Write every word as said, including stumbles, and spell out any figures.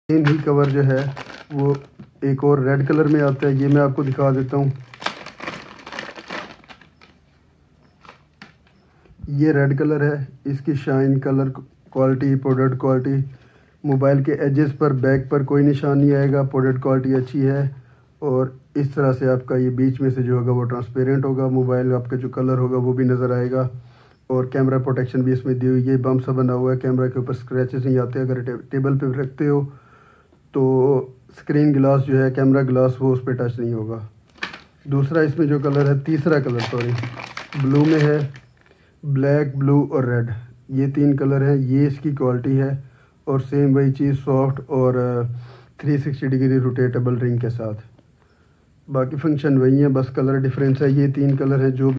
Same ही cover जो है वो एक और रेड कलर में आता है, ये मैं आपको दिखा देता हूँ। ये रेड कलर है, इसकी shine, colour quality, product quality, mobile के एजेस पर, बैक पर कोई निशान नहीं आएगा, प्रोडक्ट क्वालिटी अच्छी है। और इस तरह से आपका ये बीच में से जो होगा वो ट्रांसपेरेंट होगा, मोबाइल आपका जो कलर होगा वो भी नज़र आएगा। और कैमरा प्रोटेक्शन भी इसमें दी हुई है, बम सा बना हुआ है, कैमरा के ऊपर स्क्रैचेस नहीं आते। अगर टे, टेबल पे रखते हो तो स्क्रीन ग्लास जो है, कैमरा ग्लास, वो उस पर टच नहीं होगा। दूसरा इसमें जो कलर है, तीसरा कलर सॉरी, ब्लू में है, ब्लैक, ब्लू और रेड, ये तीन कलर हैं। ये इसकी क्वालिटी है और सेम वही चीज़ सॉफ्ट और three sixty degree rotatable ring के साथ। बाकी फंक्शन वही है, बस कलर डिफरेंस है। ये तीन कलर हैं जो